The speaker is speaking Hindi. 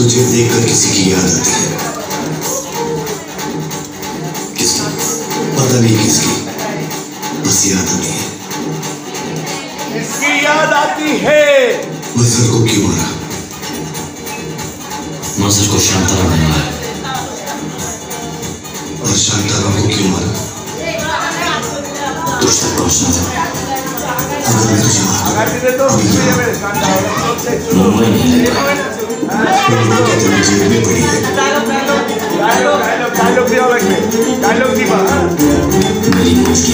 तुझे देखकर किसी की याद आती है। किसकी? पता नहीं किसकी, बस याद आती है। किसकी याद आती है? मजहर को क्यों मारा? मजहर को शांताराम ने मारा। और शांताराम को क्यों मारा? तुझ तक पहुंचना था। अगर मैं तुझे मारता मुंबई नहीं ले पाया। मुंबई के तेरी जेब में पड़ी है। मेरी मुश्किल